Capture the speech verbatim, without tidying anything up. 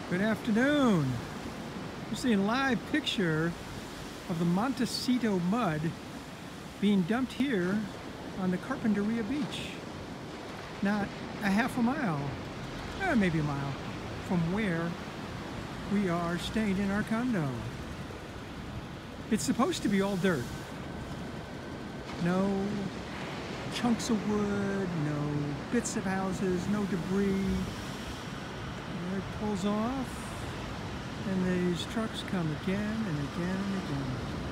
Good afternoon. We're seeing a live picture of the Montecito mud being dumped here on the Carpinteria Beach. Not a half a mile, eh, maybe a mile from where we are staying in our condo. It's supposed to be all dirt. No chunks of wood, no bits of houses, no debris. It pulls off, and these trucks come again and again and again.